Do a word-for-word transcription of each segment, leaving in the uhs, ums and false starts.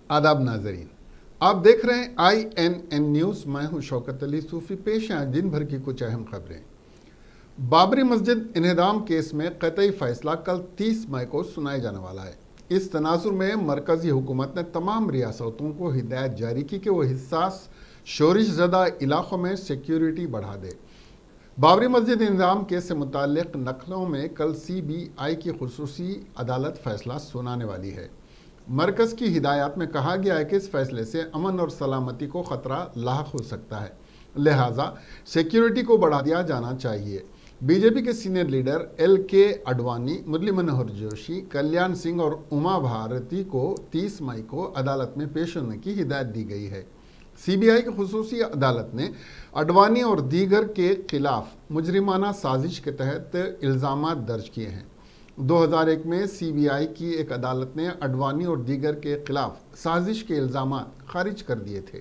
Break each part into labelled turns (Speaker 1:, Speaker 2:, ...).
Speaker 1: आदाब नाजरीन, आप देख रहे हैं आई एन एन न्यूज़। मैं हूं शौकत अली सूफी। पेश हैं दिन भर की कुछ अहम खबरें। बाबरी मस्जिद इन्हदाम केस में कतई फैसला कल तीस मई को सुनाया जाने वाला है। इस तनाजुर में मरकजी हुकूमत ने तमाम रियासतों को हिदायत जारी की कि वह हिस्सास शोरिश ज़दा इलाकों में सिक्योरिटी बढ़ा दे। बाबरी मस्जिद इन्हदाम केस से मुताल्लिक नकलों में कल सी बी आई की खुसूसी अदालत फैसला सुनाने वाली है। मरकज़ की हिदायत में कहा गया है कि इस फैसले से अमन और सलामती को ख़तरा लाहक हो सकता है, लिहाजा सिक्योरिटी को बढ़ा दिया जाना चाहिए। बीजेपी के सीनियर लीडर एल के अडवाणी, मुरली मनोहर जोशी, कल्याण सिंह और उमा भारती को तीस मई को अदालत में पेश होने की हिदायत दी गई है। सीबीआई की खुसूसी अदालत ने अडवाणी और दीगर के खिलाफ मुजरिमाना साजिश के तहत इल्ज़ाम दर्ज किए हैं। दो हज़ार एक में सीबीआई की एक अदालत ने अडवाणी और दीगर के खिलाफ साजिश के इल्ज़ाम खारिज कर दिए थे।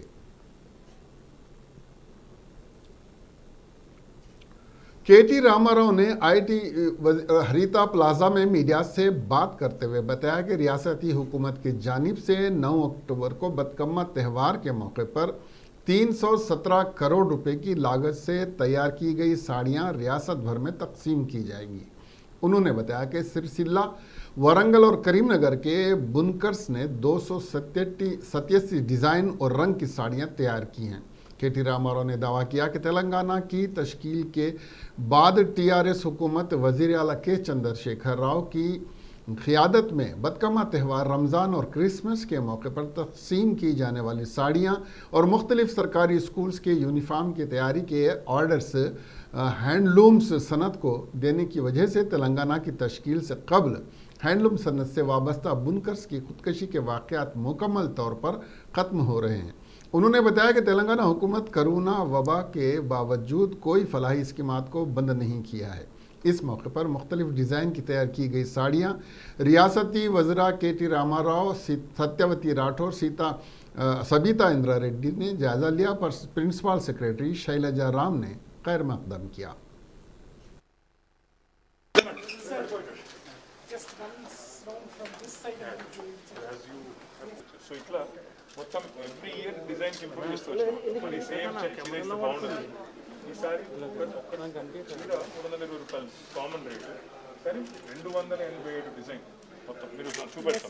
Speaker 1: के टी रामाराव ने आई टी हरिता प्लाजा में मीडिया से बात करते हुए बताया कि रियासती हुकूमत की जानिब से नौ अक्टूबर को बतकम्मा त्यौहार के मौके पर तीन सौ सत्रह करोड़ रुपए की लागत से तैयार की गई साड़ियां रियासत भर में तकसीम की जाएंगी। उन्होंने बताया कि सिरसिल्ला, वारंगल और करीमनगर के बुनकर्स ने दो सौ सत्तासी डिज़ाइन और रंग की साड़ियां तैयार की हैं। के टी रामाराव ने दावा किया कि तेलंगाना की तश्कील के बाद टी आर एस हुकूमत वज़ीर आला के चंद्रशेखर राव की क़ियादत में बतकम्मा त्यौहार रमज़ान और क्रिसमस के मौके पर तक़सीम की जाने वाली साड़ियाँ और मुख्तलिफ सरकारी स्कूल्स के यूनिफॉर्म की तैयारी के ऑर्डर्स हैंडलूम्स सनत को देने की वजह से तेलंगाना की तश्कील से कबल हैंडलूम सनत से वाबस्ता बुनकर्स की खुदकशी के वाक़यात मुकम्मल तौर पर ख़त्म हो रहे हैं। उन्होंने बताया कि तेलंगाना हुकूमत कोरोना वबा के बावजूद कोई फलाही स्कीमात को बंद नहीं किया है। इस मौके पर मुख्तलिफ डिज़ाइन की तैयार की गई साड़ियाँ रियासती वज़रा के टी रामाराव, सत्यवती राठौर, सीता सबिता इंद्रा रेड्डी ने जायज़ा लिया, पर प्रिंसिपल सेक्रेटरी शैलजा राम ने खैर मकदम किया।
Speaker 2: మొత్తం ఎవ్రీ ఇయర్ డిజైన్స్ ఇంప్రూవ్ చేస్తూ వచ్చాం. సేమ్ చెక్ బాగుంటుంది. ఈసారి ఒక్క మూడు వందల ఇరవై రూపాయలు కామన్ రేటు, కానీ రెండు వందల ఎనభై ఏడు డిజైన్ మొత్తం మీరు చూపెడతాం.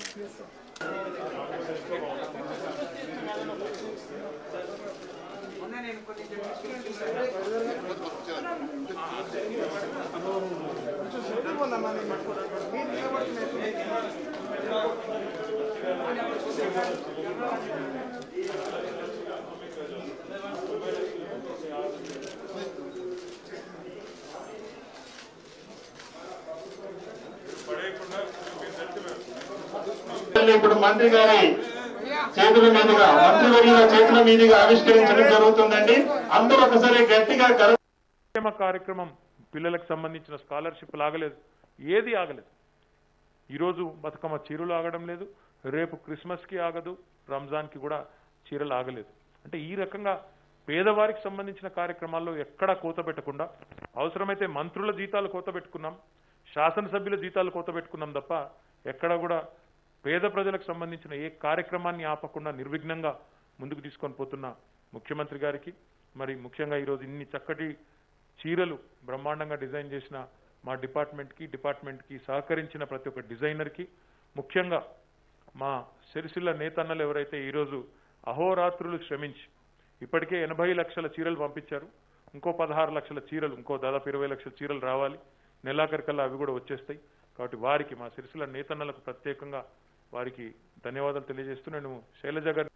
Speaker 3: ఇప్పుడు మంత్రి గారి చేతుల మీదుగా మంత్రివర్యుల చేతుల మీదుగా ఆవిష్కరించడం జరుగుతుందండి. అందరూ ఒకసారి గట్టిగా
Speaker 2: కార్యక్రమం పిల్లలకు సంబంధించిన స్కాలర్షిప్ ఆగలేదు, ఏది ఆగలేదు. ఈరోజు బతుకమ్మ చీరలు ఆగడం లేదు, రేపు క్రిస్మస్కి ఆగదు, రంజాన్కి కూడా చీరలు ఆగలేదు. అంటే ఈ రకంగా పేదవారికి సంబంధించిన కార్యక్రమాల్లో ఎక్కడా కోత పెట్టకుండా, అవసరమైతే మంత్రుల జీతాలు కోత పెట్టుకున్నాం, శాసనసభ్యుల జీతాలు కోత పెట్టుకున్నాం తప్ప ఎక్కడా కూడా పేద ప్రజలకు సంబంధించిన ఏ కార్యక్రమాన్ని ఆపకుండా నిర్విఘ్నంగా ముందుకు తీసుకొని పోతున్న ముఖ్యమంత్రి గారికి, మరి ముఖ్యంగా ఈరోజు ఇన్ని చక్కటి చీరలు బ్రహ్మాండంగా డిజైన్ చేసిన మా డిపార్ట్మెంట్కి డిపార్ట్మెంట్కి సహకరించిన ప్రతి ఒక్క డిజైనర్కి, ముఖ్యంగా మా సిరిసిల్ల నేతన్నలు ఎవరైతే ఈరోజు అహోరాత్రులు శ్రమించి ఇప్పటికే ఎనభై లక్షల చీరలు పంపించారు, ఇంకో పదహారు లక్షల చీరలు, ఇంకో దాదాపు ఇరవై లక్షల చీరలు రావాలి, నెలాఖరికల్లా అవి కూడా వచ్చేస్తాయి. కాబట్టి వారికి, మా సిరిసిల్ల నేతన్నలకు ప్రత్యేకంగా వారికి ధన్యవాదాలు తెలియజేస్తూ నేను శైలజ గారి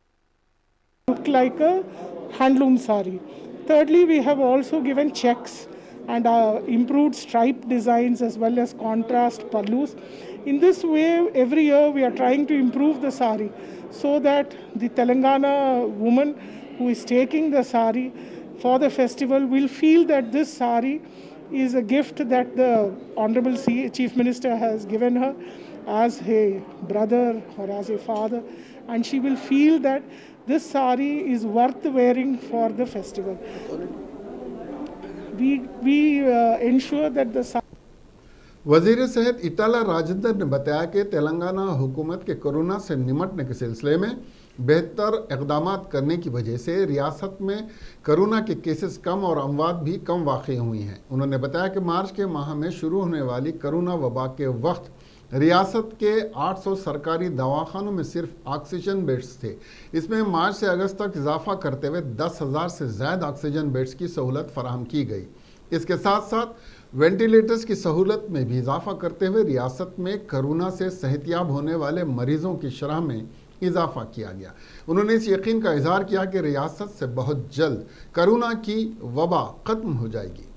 Speaker 4: look like a handloom sari. Thirdly, we have also given checks and uh, improved stripe designs as well as contrast pallus. In this way, every year we are trying to improve the sari so that the Telangana woman who is taking the sari for the festival will feel that this sari is a gift that the Honorable Chief Minister has given her as a brother or as a father, and she will feel that this sari is worth wearing for the festival. We, we uh, ensure that the
Speaker 1: वजीर सेहत इटाला राजेंद्र ने बताया कि तेलंगाना हुकूमत के corona से निमटने के सिलसिले में बेहतर इकदाम करने की वजह से रियासत में कोरोना के केसेस कम और अमवात भी कम वाक़ई हुई हैं। उन्होंने बताया कि मार्च के माह में शुरू होने वाली कोरोना वबा के वक्त रियासत के आठ सौ सरकारी दवाखानों में सिर्फ ऑक्सीजन बेड्स थे। इसमें मार्च से अगस्त तक इजाफा करते हुए दस हज़ार से ज़्यादा ऑक्सीजन बेड्स की सहूलत फराहम की गई। इसके साथ साथ वेंटिलेटर्स की सहूलत में भी इजाफा करते हुए रियासत में कोरोना से सेहतियाब होने वाले मरीजों की शरह में इजाफा किया गया। उन्होंने इस यकीन का इजहार किया कि रियासत से बहुत जल्द कोरोना की वबा खत्म हो जाएगी।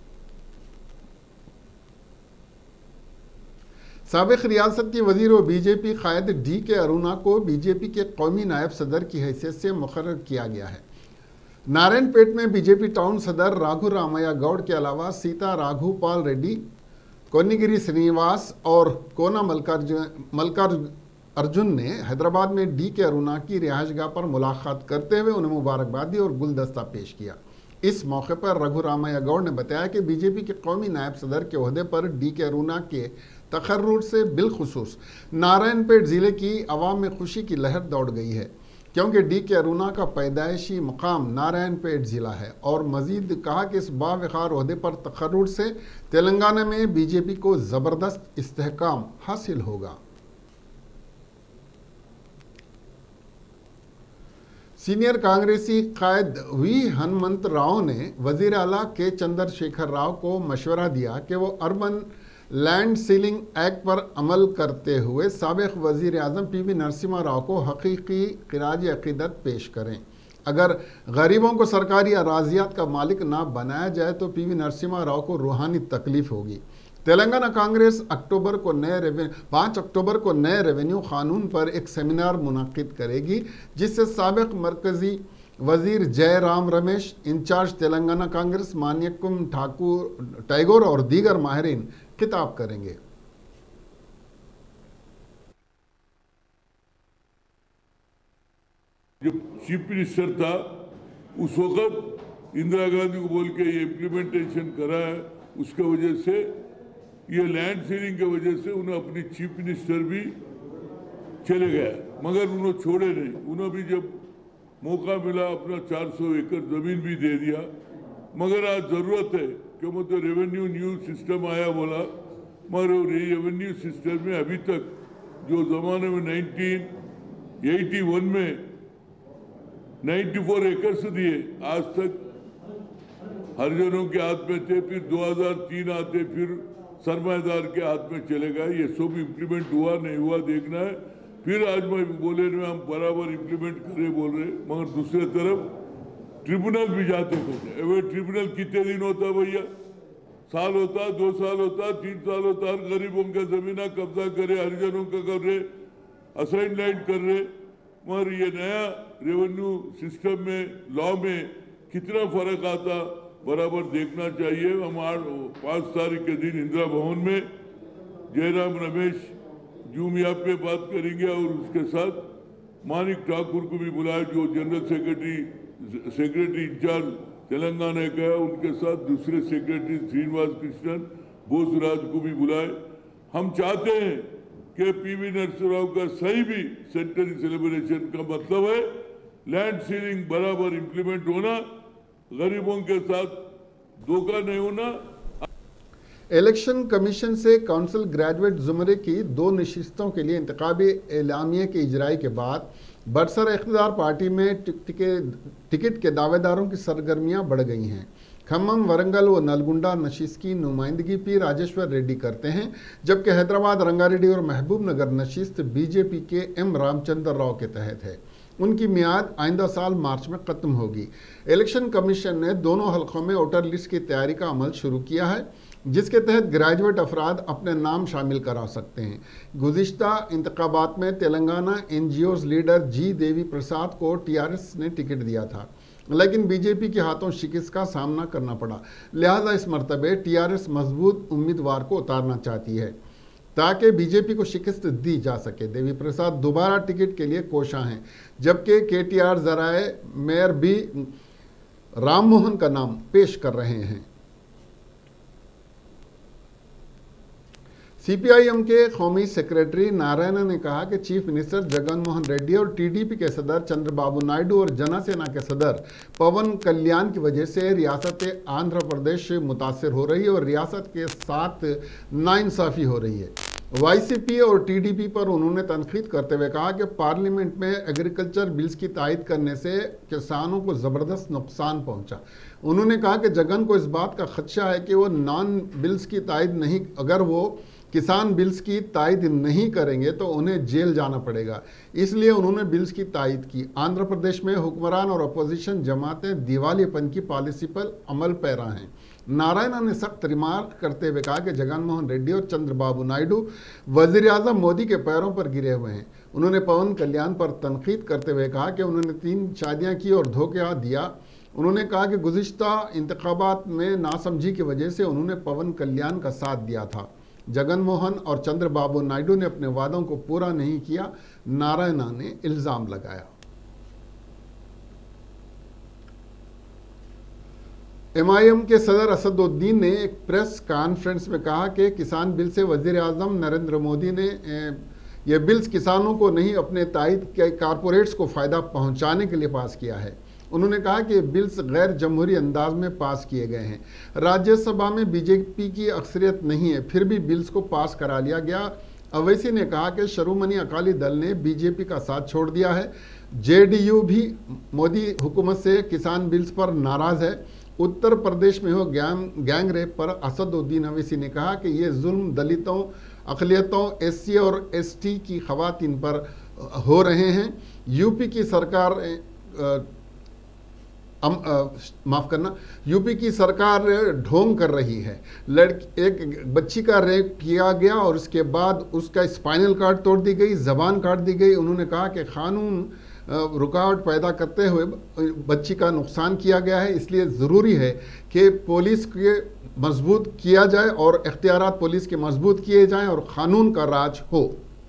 Speaker 1: साबिक रियासत के वजीर व बीजेपी कायद डी के अरुणा को बीजेपी के कौमी नायब सदर की हैसियत से मुकर्रर किया गया है। नारायणपेट में बीजेपी टाउन सदर राघु रामैया गौड़ के अलावा सीता राघुपाल रेड्डी, कोनिगिरी श्रीनिवास और कोना मल्लिकार्जुन मल्लिकार्जुन अर्जुन ने हैदराबाद में डी के अरुणा की रिहायशगाह पर मुलाकात करते हुए उन्हें मुबारकबाद दी और गुलदस्ता पेश किया। इस मौके पर रघु रामैया गौड़ ने बताया कि बीजेपी के कौमी नायब सदर के ओहदे पर डी के अरुणा के तकर्रुर से बिलखुसूस नारायणपेट ज़िले की आवाम में खुशी की लहर दौड़ गई है, क्योंकि डी के अरुणा का पैदाइशी मकाम नारायणपेट ज़िला है। और मजीद कहा कि इस बावकार ओहदे पर तकर्रुर से तेलंगाना में बीजेपी को ज़बरदस्त इस्तेहकाम हासिल होगा। सीनियर कांग्रेसी कायद वी हनुमंत राव ने वजीर आला के चंद्रशेखर राव को मशवरा दिया कि वो अर्बन लैंड सीलिंग एक्ट पर अमल करते हुए साबिक वजीर आजम पी वी नरसिम्हा राव को हकीकी खिराज अकीदत पेश करें। अगर गरीबों को सरकारी अराजियात का मालिक ना बनाया जाए तो पी वी नरसिम्हा राव को रूहानी तकलीफ होगी। तेलंगाना कांग्रेस अक्टूबर को नए रेवेन्यू पाँच अक्टूबर को नए रेवेन्यू कानून पर एक सेमिनार मुनाकिद करेगी, जिससे साबिक मरकजी वजीर जयराम रमेश, इंचार्ज तेलंगाना कांग्रेस मानिक्यम ठाकुर टैगोर और दीगर माहिरीन खिताब करेंगे।
Speaker 5: जब चीफ मिनिस्टर था उस वक्त इंदिरा गांधी को बोल के ये इम्प्लीमेंटेशन करा है, उसके वजह से ये लैंड सीलिंग के वजह से उन्हें अपनी चीफ मिनिस्टर भी चले गया, मगर उन्होंने छोड़े नहीं। उन्हें भी जब मौका मिला अपना चार सौ एकड़ जमीन भी दे दिया, मगर आज जरूरत है कि मतलब रेवेन्यू न्यू सिस्टम आया बोला, मगर रेवेन्यू सिस्टम में अभी तक जो जमाने में नाइनटीन एटी वन में चौरानवे एकर्स दिए, आज तक हरिजनों के हाथ में थे, फिर दो हज़ार तीन आते, फिर सरमाएदार के हाथ में चले गए। ये सब इम्प्लीमेंट हुआ नहीं हुआ देखना है। फिर आज मैं बोले में हम बराबर इम्प्लीमेंट करे बोल रहे, मगर दूसरे तरफ ट्रिब्यूनल भी जाते होते। अवे ट्रिब्यूनल कितने दिन होता भैया? साल होता, दो साल होता, तीन साल होता। हर गरीबों का जमीना कब्जा करे, हरिजनों का कर रहे, असाइन लैंड कर रहे। मगर ये नया रेवेन्यू सिस्टम में, लॉ में कितना फर्क आता बराबर देखना चाहिए। हम आज पाँच तारीख के दिन इंदिरा भवन में जयराम रमेश जूम ऐप पे बात करेंगे और उसके साथ मानिक ठाकुर को भी बुलाया, जो general secretary secretary incharge Telangana का है, उनके साथ दूसरे सेक्रेटरी श्रीनिवास कृष्णन बोसराज को भी बुलाए। हम चाहते हैं कि पी वी नरसिम्हा राव का सही भी सेंटरी सेलिब्रेशन का मतलब है लैंड सीलिंग बराबर इम्प्लीमेंट होना, गरीबों के साथ धोखा नहीं होना।
Speaker 1: इलेक्शन कमीशन से काउंसिल ग्रेजुएट जुमरे की दो नशिस्तों के लिए इंतखाबी एलामिये के इजराई के बाद बरसर इख्तिदार पार्टी में टिकट के दावेदारों की सरगर्मियां बढ़ गई हैं। खम्मम, वरंगल व नलगुंडा नशिस्त की नुमाइंदगी पी राजेश्वर रेड्डी करते हैं, जबकि हैदराबाद, रंगारेड्डी और महबूब नगर नशिस्त बीजेपी के एम रामचंद्र राव के तहत है। उनकी मियाद आइंदा साल मार्च में ख़त्म होगी। इलेक्शन कमीशन ने दोनों हलकों में वोटर लिस्ट की तैयारी का अमल शुरू किया है, जिसके तहत ग्रेजुएट अफराद अपने नाम शामिल करा सकते हैं। गुज़िश्ता इंतखाबात में Telangana N G Os leader G Devi Prasad को टी आर एस ने टिकट दिया था, लेकिन बीजेपी के हाथों शिकस्त का सामना करना पड़ा। लिहाजा इस मरतबे टी आर एस मजबूत उम्मीदवार को उतारना चाहती है ताकि बीजेपी को शिकस्त दी जा सके। देवी प्रसाद दोबारा टिकट के लिए कोशा हैं, जबकि के टी आर जराए मेयर बी राम मोहन का नाम पेश कर रहे हैं। सीपीआईएम के कौमी सेक्रेटरी नारायण ने कहा कि चीफ मिनिस्टर जगन मोहन रेड्डी और टीडीपी के सदर चंद्रबाबू नायडू और जनसेना के सदर पवन कल्याण की वजह से रियासत आंध्र प्रदेश मुतासर हो रही है और रियासत के साथ नाइंसाफ़ी हो रही है। वाईसीपी और टीडीपी पर उन्होंने तनकीद करते हुए कहा कि पार्लियामेंट में एग्रीकल्चर बिल्स की तायद करने से किसानों को ज़बरदस्त नुकसान पहुंचा। उन्होंने कहा कि जगन को इस बात का खदशा है कि वो नॉन बिल्स की तायद नहीं अगर वो किसान बिल्स की तायद नहीं करेंगे तो उन्हें जेल जाना पड़ेगा, इसलिए उन्होंने बिल्स की तायद की। आंध्र प्रदेश में हुक्मरान और अपोजिशन जमातें दिवालियापन की पॉलिसी पर अमल पैरा हैं। नारायण ने सख्त रिमार्क करते हुए कहा कि जगन मोहन रेड्डी और चंद्रबाबू नायडू वजीर आजम मोदी के पैरों पर गिरे हुए हैं। उन्होंने पवन कल्याण पर तनकीद करते हुए कहा कि उन्होंने तीन शादियां की और धोखा दिया। उन्होंने कहा कि गुज़िश्ता इंतखाबात में नासमझी की वजह से उन्होंने पवन कल्याण का साथ दिया था। जगन मोहन और चंद्रबाबू नायडू ने अपने वादों को पूरा नहीं किया, नारायण ने इल्ज़ाम लगाया। एमआईएम के सदर असदुद्दीन ने एक प्रेस कॉन्फ्रेंस में कहा कि किसान बिल से वजीर आजम नरेंद्र मोदी ने ये बिल्स किसानों को नहीं अपने तायद के कारपोरेट्स को फ़ायदा पहुंचाने के लिए पास किया है। उन्होंने कहा कि बिल्स गैर जमहूरी अंदाज में पास किए गए हैं। राज्यसभा में बीजेपी की अक्सरियत नहीं है, फिर भी बिल्स को पास करा लिया गया। अवैसी ने कहा कि शिरोमणि अकाली दल ने बीजेपी का साथ छोड़ दिया है। जेडीयू भी मोदी हुकूमत से किसान बिल्स पर नाराज़ है। उत्तर प्रदेश में हो गैंग गैंग रेप पर असदुद्दीन अवैसी ने कहा कि ये जुल्म दलितों, अक़लियतों, एससी और एसटी की ख़वातीन पर हो रहे हैं। यूपी की सरकार माफ़ करना यूपी की सरकार ढोंग कर रही है। लड़की एक बच्ची का रेप किया गया और उसके बाद उसका स्पाइनल कार्ड तोड़ दी गई, ज़बान काट दी गई। उन्होंने कहा कि कानून रुकावट पैदा करते हुए बच्ची का नुकसान किया गया है, इसलिए ज़रूरी है कि पुलिस के मजबूत किया जाए और इख्तियारात पुलिस के मजबूत किए जाएं और कानून का राज हो।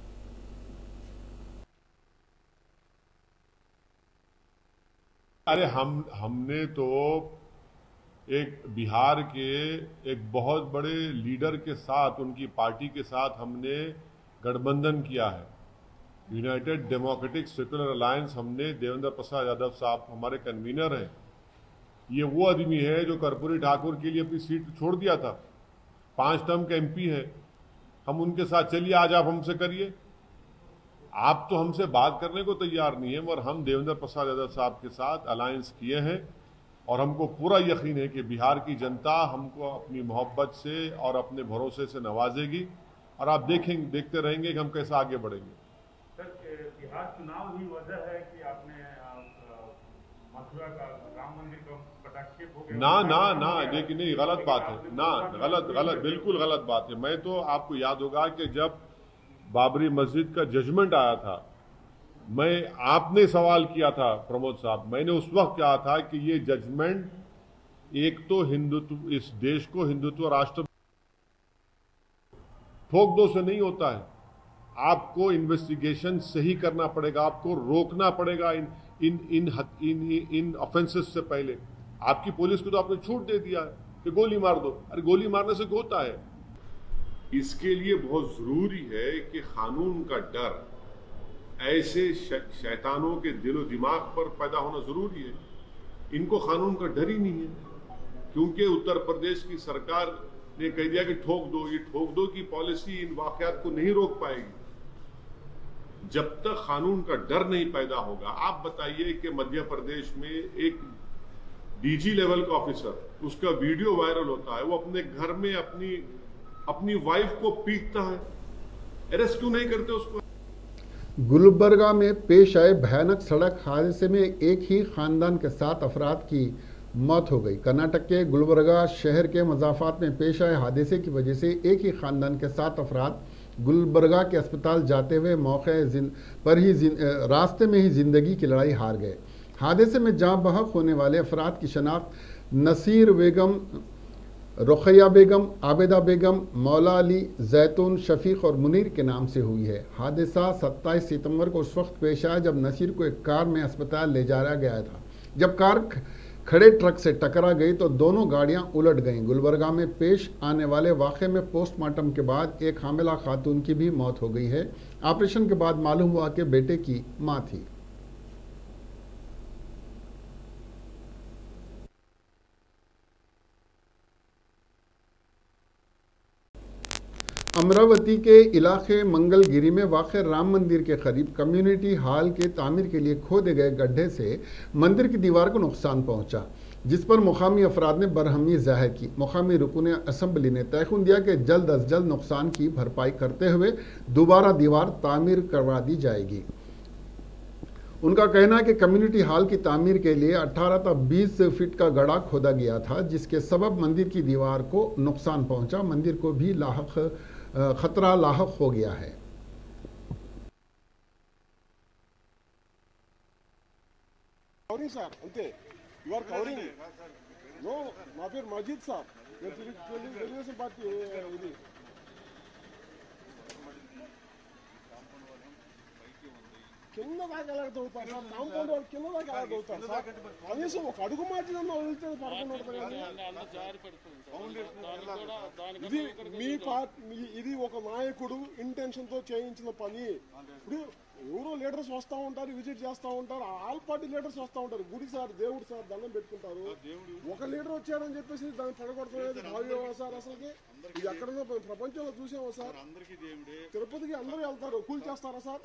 Speaker 6: अरे हम हमने तो एक बिहार के एक बहुत बड़े लीडर के साथ, उनकी पार्टी के साथ हमने गठबंधन किया है। यूनाइटेड डेमोक्रेटिक सेक्युलर अलायंस, हमने देवेंद्र प्रसाद यादव साहब हमारे कन्वीनर हैं। ये वो आदमी है जो कर्पूरी ठाकुर के लिए अपनी सीट छोड़ दिया था, पांच टर्म के एमपी है। हम उनके साथ चलिए, आज आप हमसे करिए। आप तो हमसे बात करने को तैयार नहीं है, मगर हम देवेंद्र प्रसाद यादव साहब के साथ अलायंस किए हैं और हमको पूरा यकीन है कि बिहार की जनता हमको अपनी मोहब्बत से और अपने भरोसे से नवाजेगी और आप देखेंगे देखते रहेंगे कि हम कैसे आगे बढ़ेंगे।
Speaker 7: सर, बिहार चुनाव ही वजह है कि आपने मथुरा का राम मंदिर का पटाक्षेप हो गया?
Speaker 6: ना ना ना देखिए, नहीं, गलत बात है ना, गलत गलत बिल्कुल गलत बात है। मैं तो आपको याद होगा कि जब बाबरी मस्जिद का जजमेंट आया था, मैं आपने सवाल किया था प्रमोद साहब, मैंने उस वक्त कहा था कि ये जजमेंट एक तो हिंदुत्व, इस देश को हिंदुत्व राष्ट्र ठोक दो से नहीं होता है। आपको इन्वेस्टिगेशन सही करना पड़ेगा, आपको रोकना पड़ेगा इन इन इन इन इन ऑफेंसेस से पहले। आपकी पुलिस को तो आपने छूट दे दिया है कि गोली मार दो। अरे गोली मारने से होता है। इसके लिए बहुत जरूरी है कि कानून का डर ऐसे शैतानों के दिलो दिमाग पर पैदा होना जरूरी है। इनको कानून का डर ही नहीं है, क्योंकि उत्तर प्रदेश की सरकार ने कह दिया कि ठोक दो। ये ठोक दो की पॉलिसी इन वाकयात को नहीं रोक पाएगी जब तक कानून का डर नहीं पैदा होगा। आप बताइए कि मध्य प्रदेश में एक डीजी लेवल का ऑफिसर, उसका वीडियो वायरल होता है, वो अपने घर में अपनी अपनी वाइफ को पीटता है, अरेस्ट क्यों नहीं करते उसको?
Speaker 1: गुलबर्गा में पेश आए भयानक सड़क हादसे में एक ही खानदान के सात अफराद की मौत हो गई। कर्नाटक के गुलबर्गा शहर के मजाफात में पेश आए हादसे की वजह से एक ही खानदान के सात अफराद गुलबर्गा के अस्पताल जाते हुए मौके पर ही रास्ते में ही जिंदगी की लड़ाई हार गए। हादसे में जाँ बहक होने वाले अफराद की शनाख्त नसीर बेगम, रुखैया बेगम, आबिदा बेगम, मौला अली, जैतून, शफीक और मुनीर के नाम से हुई है। हादसा सत्ताईस सितंबर को उस वक्त पेश आया जब नसीर को एक कार में अस्पताल ले जाया गया था। जब कार खड़े ट्रक से टकरा गई तो दोनों गाड़ियां उलट गईं। गुलबर्गा में पेश आने वाले वाक़े में पोस्टमार्टम के बाद एक हामिला खातून की भी मौत हो गई है। ऑपरेशन के बाद मालूम हुआ कि बेटे की मां थी। अमरावती के इलाके मंगलगिरी में वाक़े राम मंदिर के करीब कम्युनिटी हॉल के तामीर के लिए खोदे गए गड्ढे से मंदिर की दीवार को नुकसान पहुंचा, जिस पर मुकामी अफराद ने बरहमी जाहिर की। मुकामी रुकन असम्बली ने तयखुन दिया कि जल्द अज जल्द नुकसान की भरपाई करते हुए दोबारा दीवार तामीर करवा दी जाएगी। उनका कहना है कि कम्युनिटी हॉल की तामीर के लिए अठारह था बीस फीट का गड्ढा खोदा गया था, जिसके सबब मंदिर की दीवार को नुकसान पहुंचा। मंदिर को भी लाहक खतरा लाहक हो गया है।
Speaker 8: कवरिंग సార్ అంతే యు ఆర్ కవరింగ్ నో నా పేరు మజీద్ సార్ నేను తెలుగుదేశం పార్టీ ఇది కింద దాకా ఎలా దొరుకుతారు సార్ కాంపౌండ్ వాళ్ళు కింద దాకా ఎలా దొరుకుతారు సార్ కనీసం ఒక అడుగు మాటినన్నా వదిలితే పడుకున్నట్టు ఇది మీ పార్టీ ఇది ఒక నాయకుడు ఇంటెన్షన్ తో చేయించిన పని. ఇప్పుడు ఎవరో లీడర్స్ వస్తూ ఉంటారు, విజిట్ చేస్తూ ఉంటారు, ఆల్ పార్టీ లీడర్స్ వస్తూ ఉంటారు, గుడి సార్ దేవుడు సార్ దండం పెట్టుకుంటారు. ఒక లీడర్ వచ్చారని చెప్పేసి దాన్ని పడగొడుతున్నది భావ్యమా సార్? అసలుకి ఇది ఎక్కడన్నా ప్రపంచంలో చూసామా సార్? తిరుపతికి అందరూ వెళ్తారు, కూల్ చేస్తారా సార్?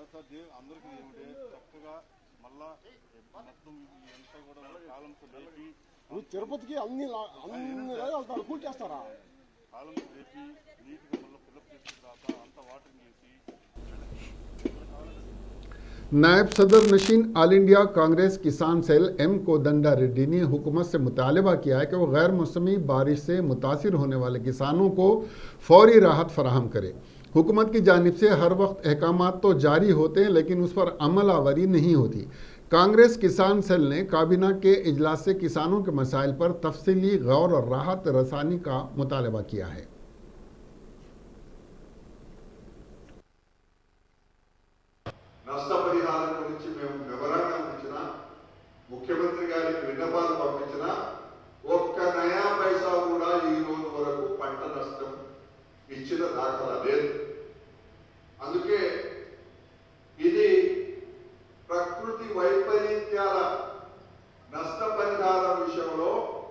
Speaker 8: తిరుపతికి అన్ని అన్ని వెళ్తారు, కూల్ చేస్తారా?
Speaker 1: नायब सदर नशीन ऑल इंडिया कांग्रेस किसान सेल एम कोदंडा रेड्डी ने हुकूमत से मुतालबा किया है कि वो गैर मौसमी बारिश से मुतासिर होने वाले किसानों को फौरी राहत फराहम करे। हुकूमत की जानिब से हर वक्त अहकामात तो जारी होते हैं, लेकिन उस पर अमल आवरी नहीं होती। कांग्रेस किसान सेल ने काबीना के इजलास से किसानों के मसाइल पर तफसीली गौर और राहत रसानी का मुतालबा किया है।
Speaker 9: నష్టపరిహారం గురించి మేము వివరంగా ఇచ్చిన, ముఖ్యమంత్రి గారికి విన్నపాలు పంపించిన, ఒక్క నయా పైసా కూడా ఈ రోజు వరకు పంట నష్టం ఇచ్చిన దాఖలా లేదు. అందుకే ఇది ప్రకృతి వైపరీత్యాల నష్టపరిహారం విషయంలో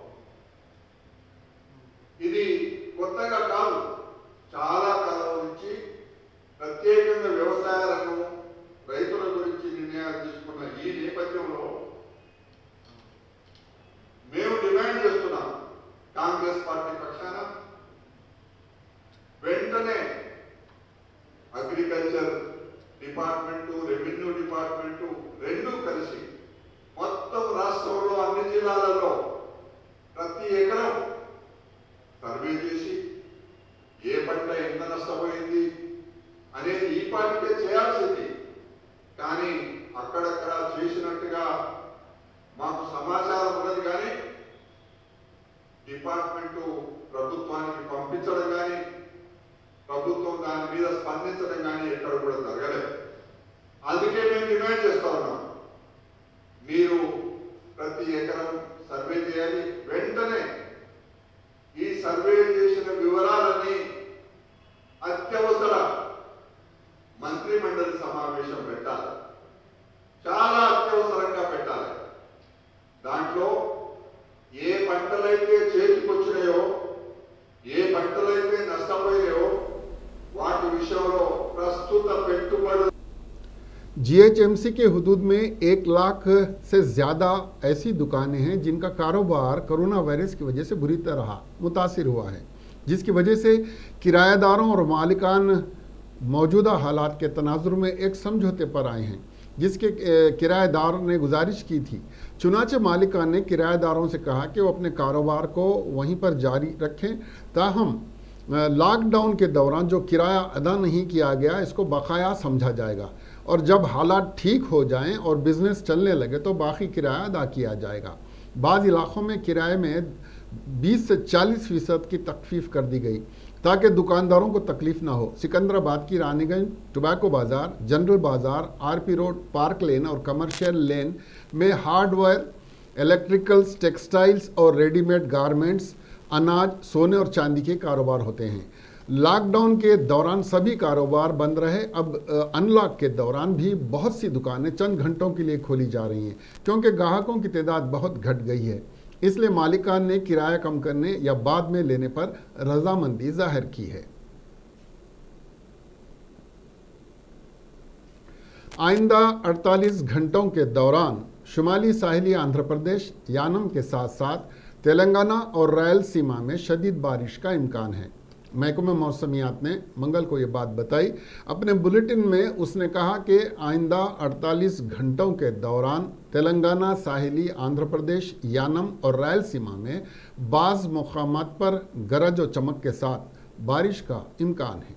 Speaker 9: ఇది కొత్తగా కాదు, చాలా కాలం నుంచి ప్రత్యేకంగా వ్యవసాయ రంగం రైతుల గురించి నిర్ణయాలు తీసుకున్న ఈ నేపథ్యంలో మేము డిమాండ్ చేస్తున్నాం, కాంగ్రెస్ పార్టీ పక్షాన వెంటనే అగ్రికల్చర్ డిపార్ట్మెంటు, రెవెన్యూ డిపార్ట్మెంటు రెండు కలిసి మొత్తం రాష్ట్రంలో అన్ని జిల్లాలలో ప్రతి ఎకరం సర్వే చేసి ఏ పంట ఎంత నష్టపోయింది అనేది ఈ పార్టీకే చేయాల్సింది. కానీ అక్కడక్కడ చేసినట్టుగా మాకు సమాచారం ఉన్నది, కానీ డిపార్ట్మెంటు ప్రభుత్వానికి పంపించడం కానీ ప్రభుత్వం దాని మీద స్పందించడం కానీ ఎక్కడ కూడా జరగలేదు. అందుకే మేము డిమాండ్ చేస్తా ఉన్నాం, మీరు ప్రతి ఎకరం సర్వే చేయాలి. వెంటనే ఈ సర్వే చేసిన వివరాలని అత్యవసర మంత్రి మండలి సమావేశం పెట్టాలి, చాలా అత్యవసరంగా పెట్టాలి. దాంట్లో ఏ పంటలైతే చేతికొచ్చినాయో, ఏ పంటలైతే నష్టపోయాయో వాటి విషయంలో ప్రస్తుత పెట్టుబడులు
Speaker 1: जीएचएमसी के हुदूद में एक लाख से ज़्यादा ऐसी दुकानें हैं जिनका कारोबार कोरोना वायरस की वजह से बुरी तरह मुतासिर हुआ है, जिसकी वजह से किराएदारों और मालिकान मौजूदा हालात के तनाजुर में एक समझौते पर आए हैं, जिसके किराएदार ने गुजारिश की थी। चुनाचे मालिकान ने किराएदारों से कहा कि वो अपने कारोबार को वहीं पर जारी रखें, ताहम लॉकडाउन के दौरान जो किराया अदा नहीं किया गया इसको बकाया समझा जाएगा और जब हालात ठीक हो जाएं और बिजनेस चलने लगे तो बाकी किराया अदा किया जाएगा। बाज़ इलाक़ों में किराए में बीस से चालीस फीसद की तखफीफ कर दी गई ताकि दुकानदारों को तकलीफ ना हो। सिकंदराबाद की रानीगंज, टोबैको बाज़ार, जनरल बाज़ार, आरपी रोड, पार्क लेन और कमर्शियल लेन में हार्डवेयर इलेक्ट्रिकल्स, टेक्सटाइल्स और रेडीमेड गारमेंट्स, अनाज, सोने और चांदी के कारोबार होते हैं। लॉकडाउन के दौरान सभी कारोबार बंद रहे। अब अनलॉक के दौरान भी बहुत सी दुकानें चंद घंटों के लिए खोली जा रही हैं क्योंकि ग्राहकों की तादाद बहुत घट गई है। इसलिए मालिकान ने किराया कम करने या बाद में लेने पर रजामंदी जाहिर की है। आइंदा अड़तालीस घंटों के दौरान शुमाली साहिली आंध्र प्रदेश, यानम के साथ साथ तेलंगाना और रायलसीमा में शदीद बारिश का इम्कान है। महकमे मौसमियात ने मंगल को ये बात बताई। अपने बुलेटिन में उसने कहा कि आइंदा अड़तालीस घंटों के दौरान तेलंगाना, साहिली आंध्र प्रदेश, यानम और रायलसीमा में बाज़ मकामात पर गरज और चमक के साथ बारिश का इम्कान है।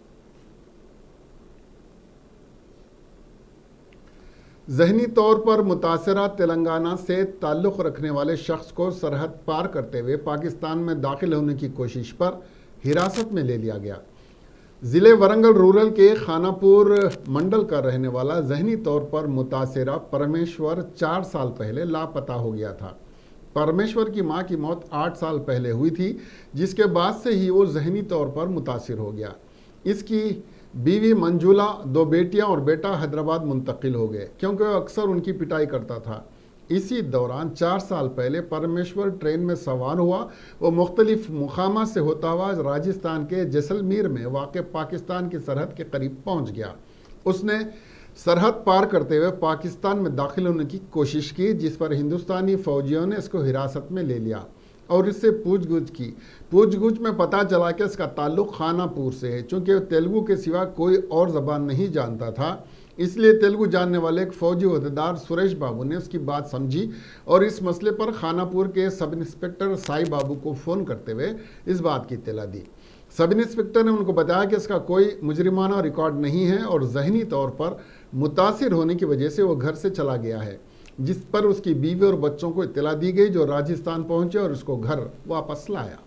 Speaker 1: ज़हनी तौर पर मुतासरा तेलंगाना से ताल्लुक़ रखने वाले शख्स को सरहद पार करते हुए पाकिस्तान में दाखिल होने की कोशिश पर हिरासत में ले लिया गया। ज़िले वरंगल रूरल के खानापुर मंडल का रहने वाला ज़हनी तौर पर मुतासरा परमेश्वर चार साल पहले लापता हो गया था। परमेश्वर की मां की मौत आठ साल पहले हुई थी, जिसके बाद से ही वो ज़हनी तौर पर मुतासिर हो गया। इसकी बीवी मंजूला, दो बेटियां और बेटा हैदराबाद मुंतकिल हो गए क्योंकि वो अक्सर उनकी पिटाई करता था। इसी दौरान चार साल पहले परमेश्वर ट्रेन में सवार हुआ। वो मुख्तलिफ मुकामा से होता हुआ राजस्थान के जैसलमेर में वाक़ पाकिस्तान की सरहद के करीब पहुंच गया। उसने सरहद पार करते हुए पाकिस्तान में दाखिल होने की कोशिश की, जिस पर हिंदुस्तानी फौजियों ने इसको हिरासत में ले लिया और इससे पूछगछ की। पूछगछ में पता चला कि इसका ताल्लुक़ खानापुर से है। चूँकि वह तेलुगु के सिवा कोई और ज़बान नहीं जानता था, इसलिए तेलुगु जानने वाले एक फौजी अहदेदार सुरेश बाबू ने उसकी बात समझी और इस मसले पर खानापुर के सब इंस्पेक्टर साई बाबू को फ़ोन करते हुए इस बात की इत्तला दी। सब इंस्पेक्टर ने उनको बताया कि इसका कोई मुजरिमाना रिकॉर्ड नहीं है और ज़हनी तौर पर मुतासिर होने की वजह से वो घर से चला गया है, जिस पर उसकी बीवी और बच्चों को इत्तला दी गई, जो राजस्थान पहुंचे और उसको घर वापस लाया।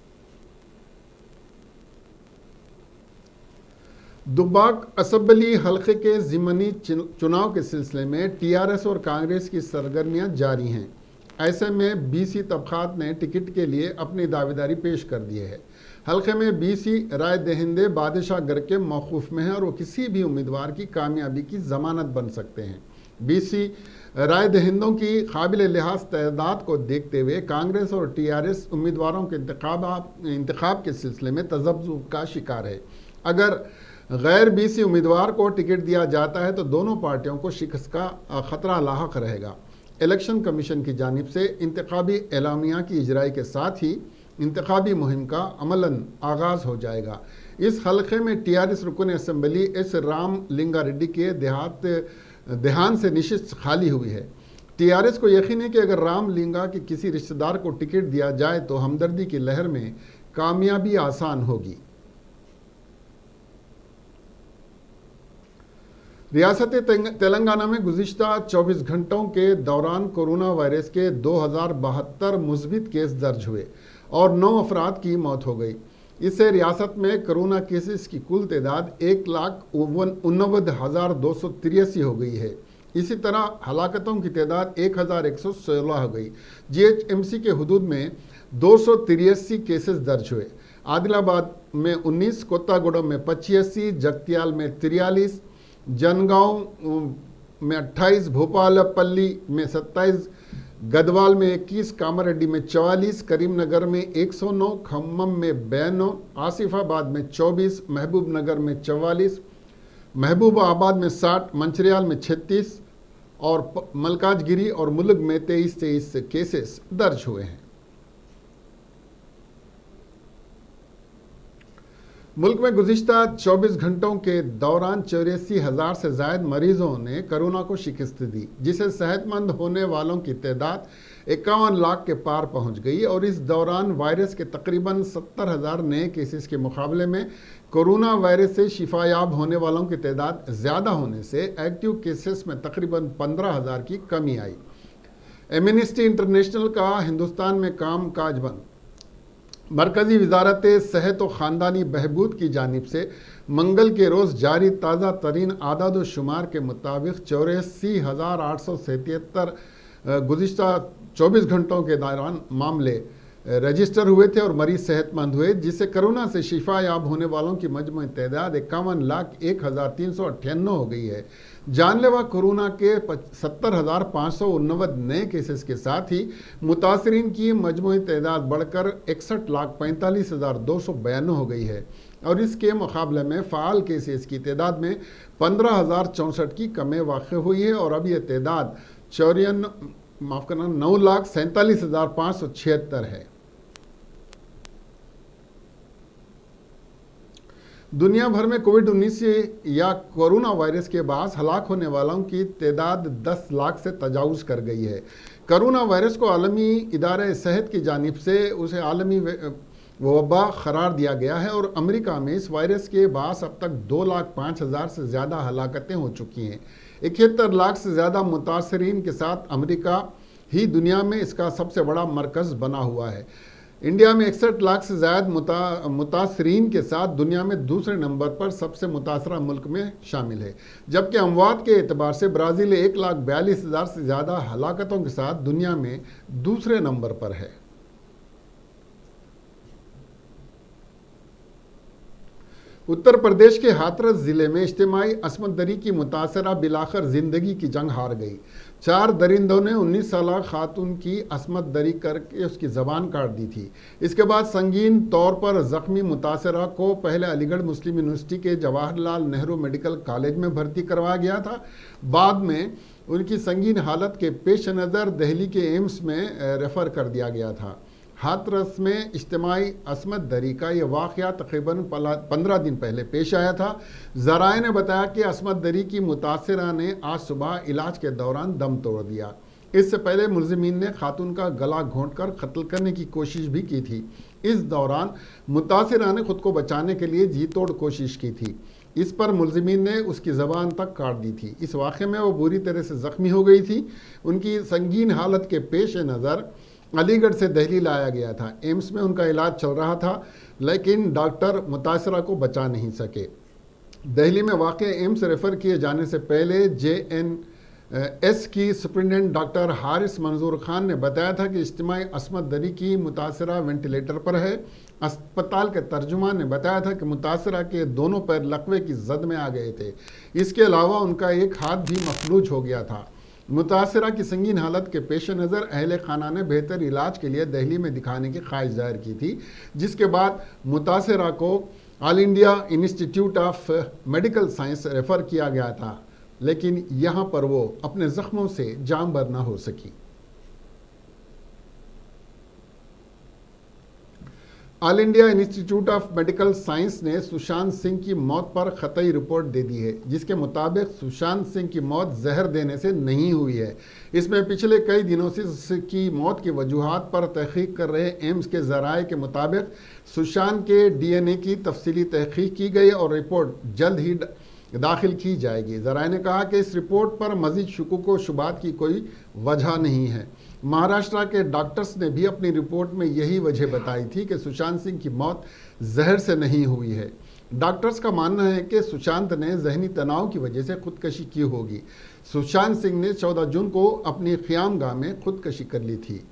Speaker 1: दुबाक असम्बली हल्के के ज़िमनी चुनाव के सिलसिले में टीआरएस और कांग्रेस की सरगर्मियां जारी हैं। ऐसे में बीसी तबकात ने टिकट के लिए अपनी दावेदारी पेश कर दी है। हल्के में बीसी राय दहिंदे बादशाह गर के मौकूफ में है और वो किसी भी उम्मीदवार की कामयाबी की जमानत बन सकते हैं। बीसी राय दहिंदों की काबिल लिहाज तादाद को देखते हुए कांग्रेस और टीआरएस उम्मीदवारों के इंतखाब इंतखाब के सिलसिले में तजब्जुब का शिकार है। अगर गैर बीसी उम्मीदवार को टिकट दिया जाता है तो दोनों पार्टियों को शिकस्त का खतरा लाहक रहेगा। इलेक्शन कमीशन की जानिब से इंतखाबी एलामिया की इजराई के साथ ही इंतखाबी मुहिम का अमलन आगाज़ हो जाएगा। इस हल्के में टीआरएस रुकन assembly S Ramalinga Reddy के देहात देहान से निशिस्त खाली हुई है। टीआरएस को यकीन है कि अगर राम लिंगा के किसी रिश्तेदार को टिकट दिया जाए तो हमदर्दी की लहर में कामयाबी आसान होगी। रियासत तेलंगाना में गुज़िश्ता चौबीस घंटों के दौरान कोरोना वायरस के दो हज़ार बहत्तर मुस्बित केस दर्ज हुए और नौ अफराद की मौत हो गई। इससे रियासत में कोरोना केसेस की कुल तादाद एक लाख उन्नबे हज़ार दो सौ तिरासी हो गई है। इसी तरह हलाकतों की तादाद एक हज़ार एक सौ सोलह हो गई। जीएचएमसी के हुदूद में दो सौ तिरासी केसेस दर्ज हुए। आदिलाबाद में उन्नीस, कोत्तागुड़म में पचासी, जगतियाल में तिरयालीस, जनगांव में अट्ठाईस, भोपालपल्ली में सत्ताईस, गदवाल में इक्कीस, कामारेड्डी में चवालीस, करीमनगर में एक सौ नौ, खम्मम में बयानवे, आसिफाबाद में चौबीस, महबूब नगर में चवालीस, महबूबाबाद में साठ, मंचिरियाल में छत्तीस और मलकाजगिरी और मुलुग में तेईस तेईस केसेस दर्ज हुए हैं। मुल्क में गुज़िश्ता चौबीस घंटों के दौरान चौरासी हज़ार से ज़ायद मरीजों ने कोरोना को शिकस्त दी, जिससे सेहतमंद होने वालों की तादाद इक्यावन लाख के पार पहुंच गई और इस दौरान वायरस के तकरीबन सत्तर हज़ार नए केसेस के मुकाबले में कोरोना वायरस से शिफायाब होने वालों की तादाद ज़्यादा होने से एक्टिव केसेस में तकरीबन पंद्रह हज़ार की कमी आई। एमनेस्टी इंटरनेशनल का हिंदुस्तान में काम काज बंद। मरकज़ी वजारत सेहत व ख़ानदानी बहबूद की जानिब से मंगल के रोज़ जारी ताज़ा तरीन आदाद शुमार के मुताबिक चौरासी हज़ार आठ सौ सतहत्तर गुज़िश्ता चौबीस घंटों के दौरान मामले रजिस्टर हुए थे और मरीज सेहतमंद हुए, जिससे कोरोना से शिफा याब होने वालों की मजमूई तादाद इक्यावन लाख एक हज़ार तीन सौ अट्ठानवे हो गई है। जानलेवा कोरोना के सत्तर हज़ार पाँच सौ उन्नवद नए केसेस के साथ ही मुतासरीन की मजमूई तादाद बढ़कर इकसठ लाख पैंतालीस हज़ार दो सौ बयानवे हो गई है और इसके मुकाबले में फ़ाल केसेस की तादाद में पंद्रह हज़ार चौंसठ की कमी वाक़ हुई है और अब यह तादाद चौरियन माफ़ करना नौ लाख सैंतालीस हज़ार पाँच सौ छिहत्तर है। दुनिया भर में कोविड उन्नीस या कोरोना वायरस के बाद हलाक होने वालों की तादाद दस लाख से तजावुज़ कर गई है। कोरोना वायरस को आलमी इदारे सेहत की जानिब से उसे आलमी वबा करार दिया गया है और अमेरिका में इस वायरस के बाद अब तक दो लाख पाँच हज़ार से ज़्यादा हलाकतें हो चुकी हैं। इकहत्तर लाख से ज़्यादा मुतासरीन के साथ अमेरिका ही दुनिया में इसका सबसे बड़ा मरकज़ बना हुआ है। इंडिया में इकसठ लाख से ज़्यादा मुता मुतासरीन के साथ दुनिया में दूसरे नंबर पर सबसे मुतासरा मुल्क में शामिल है, जबकि अमवात के एतबार से ब्राज़ील एक लाख बयालीस हज़ार से ज़्यादा हलाकतों के साथ दुनिया में दूसरे नंबर पर है। उत्तर प्रदेश के हाथरस ज़िले में इज्तिमाई असमत दरी की मुतासरा बिलाखर ज़िंदगी की जंग हार गई। चार दरिंदों ने उन्नीस साल खातून की असमत दरी करके उसकी ज़बान काट दी थी। इसके बाद संगीन तौर पर ज़ख्मी मुतासरा को पहले अलीगढ़ मुस्लिम यूनिवर्सिटी के जवाहरलाल नेहरू मेडिकल कॉलेज में भर्ती करवाया गया था। बाद में उनकी संगीन हालत के पेश नज़र दिल्ली के एम्स में रेफ़र कर दिया गया था। हाथरस में इज्तिमाई असमत दरी का यह वाक़या तकरीबन पंद्रह दिन पहले पेश आया था। ज़राए ने बताया कि असमत दरी की मुतासरा ने आज सुबह इलाज के दौरान दम तोड़ दिया। इससे पहले मुलजिमीन ने खातून का गला घोंटकर कत्ल करने की कोशिश भी की थी। इस दौरान मुतासरा ने खुद को बचाने के लिए जी तोड़ कोशिश की थी। इस पर मुलजिमीन ने उसकी ज़बान तक काट दी थी। इस वाक़े में वो बुरी तरह से ज़ख्मी हो गई थी। उनकी संगीन हालत के पेश नज़र अलीगढ़ से दिल्ली लाया गया था। एम्स में उनका इलाज चल रहा था, लेकिन डॉक्टर मुतासरा को बचा नहीं सके। दिल्ली में वाक़ एम्स रेफ़र किए जाने से पहले जे एन एस की सुप्रिटेंडेंट डॉक्टर हारिस मंजूर खान ने बताया था कि इज्तिमाई असमत दरी की मुतासरा वेंटिलेटर पर है। अस्पताल के तर्जुमान ने बताया था कि मुतासरा के दोनों पैर लकवे की जद में आ गए थे। इसके अलावा उनका एक हाथ भी मफलूज हो गया था। मुतासरा की संगीन हालत के पेश नज़र अहले खाना ने बेहतर इलाज के लिए दिल्ली में दिखाने की ख्वाहिश जाहिर की थी, जिसके बाद मुतासरा को All India Institute of Medical Science refer किया गया था, लेकिन यहाँ पर वो अपने ज़ख्मों से जान बर न हो सकी। All India Institute of Medical Science ने सुशांत सिंह की मौत पर ख़तई रिपोर्ट दे दी है, जिसके मुताबिक सुशांत सिंह की मौत जहर देने से नहीं हुई है। इसमें पिछले कई दिनों से उसकी मौत की वजूहात पर तहकीक कर रहे एम्स के ज़राए के मुताबिक सुशांत के डीएनए की तफसीली तहकीक की गई और रिपोर्ट जल्द ही दाखिल की जाएगी। ज़राए ने कहा कि इस रिपोर्ट पर मज़ीद शुकूक व शुबात की कोई वजह नहीं है। महाराष्ट्र के डॉक्टर्स ने भी अपनी रिपोर्ट में यही वजह बताई थी कि सुशांत सिंह की मौत जहर से नहीं हुई है। डॉक्टर्स का मानना है कि सुशांत ने जहनी तनाव की वजह से खुदकशी की होगी। सुशांत सिंह ने चौदह जून को अपनी क़यामगाह में खुदकशी कर ली थी।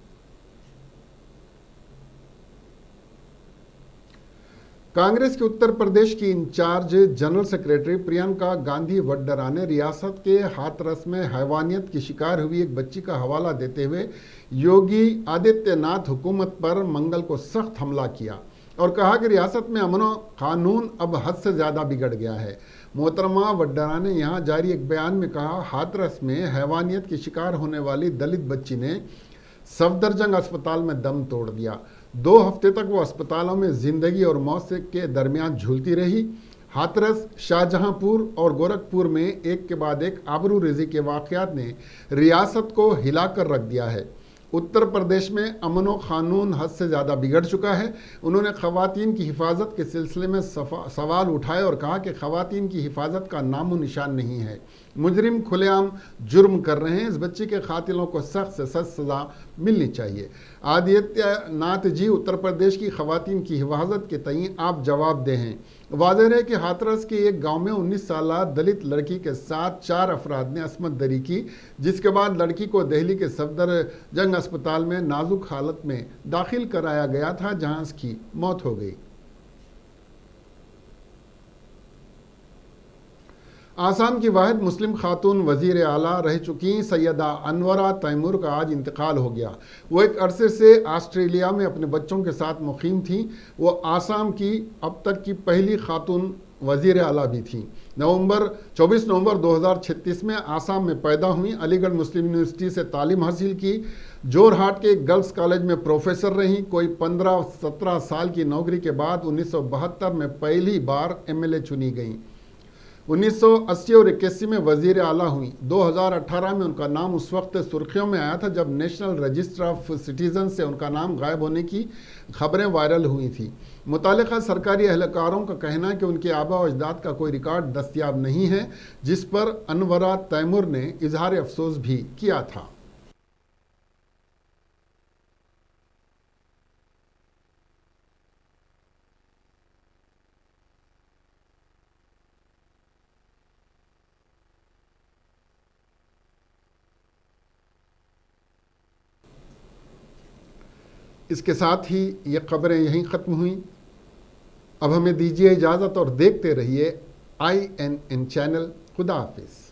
Speaker 1: कांग्रेस के उत्तर प्रदेश की incharge general secretary Priyanka Gandhi Vadra ने रियासत के हाथरस में हैवानियत की शिकार हुई एक बच्ची का हवाला देते हुए योगी आदित्यनाथ हुकूमत पर मंगल को सख्त हमला किया और कहा कि रियासत में अमन व कानून अब हद से ज़्यादा बिगड़ गया है। मोहतरमा वड्डरा ने यहाँ जारी एक बयान में कहा, हाथरस में हैवानियत की शिकार होने वाली दलित बच्ची ने सफदरजंग अस्पताल में दम तोड़ दिया। दो हफ्ते तक वो अस्पतालों में जिंदगी और मौत के दरमियान झूलती रही। हाथरस, शाहजहांपुर और गोरखपुर में एक के बाद एक आबरू रेज़ी के वाक़यात ने रियासत को हिलाकर रख दिया है। उत्तर प्रदेश में अमन व क़ानून हद से ज़्यादा बिगड़ चुका है। उन्होंने ख़वातीन की हिफाजत के सिलसिले में सवाल उठाए और कहा कि ख़वातीन की हिफाजत का नामो निशान नहीं है। मुजरिम खुलेआम जुर्म कर रहे हैं। इस बच्ची के कातिलों को सख्त से सख्त सजा मिलनी चाहिए। आदित्यनाथ जी, उत्तर प्रदेश की खवातीन की हिफाजत के तई आप जवाब दे हैं। वाज़ेह है कि हाथरस के एक गांव में उन्नीस साल दलित लड़की के साथ चार अफराद ने असमत दरी की, जिसके बाद लड़की को दिल्ली के सफदर जंग अस्पताल में नाजुक हालत में दाखिल कराया गया था, जहां उसकी मौत हो गई। आसाम की वाहिद मुस्लिम खातून वजीर आला रह चुकी सैयदा अनवरा तैमूर का आज इंतकाल हो गया। वो एक अरसे से ऑस्ट्रेलिया में अपने बच्चों के साथ मुकीम थी। वो आसाम की अब तक की पहली खातून वजीर आला भी थी। नवंबर चौबीस नवंबर दो हज़ार छत्तीस में आसाम में पैदा हुई। अलीगढ़ मुस्लिम यूनिवर्सिटी से तालीम हासिल की। जोरहाट के गर्ल्स कॉलेज में प्रोफेसर रहीं। कोई पंद्रह सत्रह साल की नौकरी के बाद उन्नीस सौ बहत्तर में पहली बार एम एल ए चुनी गई। उन्नीस सौ अस्सी और इक्यासी में वजीर आला हुई। दो हज़ार अठारह में उनका नाम उस वक्त सुर्खियों में आया था जब नेशनल रजिस्टर ऑफ सिटीजन से उनका नाम गायब होने की खबरें वायरल हुई थी। मुतालिका सरकारी एहलकारों का कहना है कि उनके आबा व अजदाद का कोई रिकॉर्ड दस्तियाब नहीं है, जिस पर अनवरा तैमूर ने इजहार अफसोस भी किया था। इसके साथ ही ये खबरें यहीं ख़त्म हुई। अब हमें दीजिए इजाज़त और देखते रहिए आई एन एन चैनल। खुदा हाफिज़।